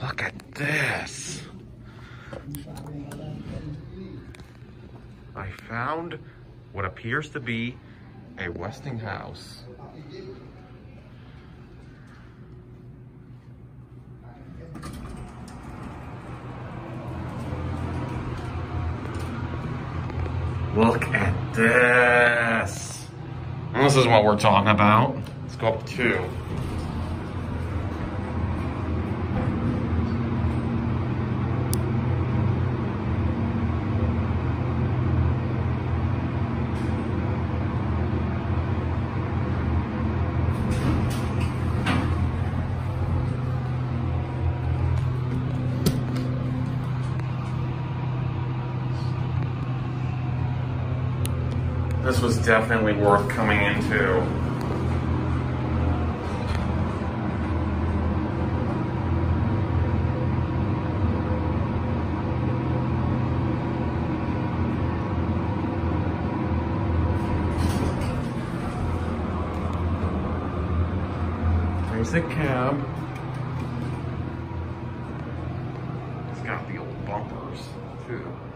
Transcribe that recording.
Look at this. I found what appears to be a Westinghouse. Look at this. This is what we're talking about. Let's go up 2. This was definitely worth coming into. There's the cab. It's got the old bumpers too.